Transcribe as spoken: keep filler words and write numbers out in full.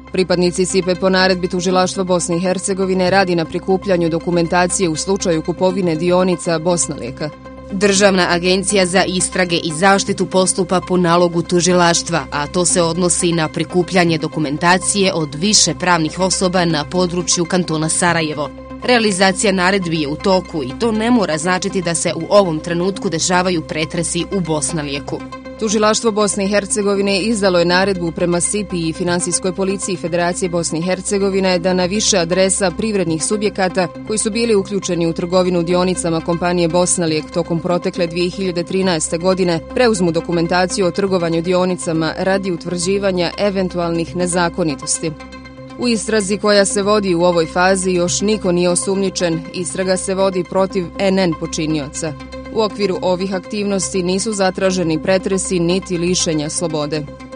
Pripadnici Sipe po naredbi Tužilaštva Bosne i Hercegovine radi na prikupljanju dokumentacije u slučaju kupovine dionica Bosnaleka. Državna agencija za istrage i zaštitu postupa po nalogu tužilaštva, a to se odnosi na prikupljanje dokumentacije od više pravnih osoba na području kantona Sarajevo. Realizacija naredbi je u toku i to ne mora značiti da se u ovom trenutku dešavaju pretresi u Bosnalijeku. Tužilaštvo Bosne i Hercegovine izdalo je naredbu prema S I P I i Finansijskoj policiji Federacije Bosne i Hercegovine da na više adresa privrednih subjekata koji su bili uključeni u trgovinu dionicama kompanije Bosnalijek tokom protekle dvije hiljade trinaeste. godine preuzmu dokumentaciju o trgovanju dionicama radi utvrđivanja eventualnih nezakonitosti. U istrazi koja se vodi u ovoj fazi još niko nije osumnjičen, istraga se vodi protiv N N počinioca. U okviru ovih aktivnosti nisu zatraženi pretresi niti lišenja slobode.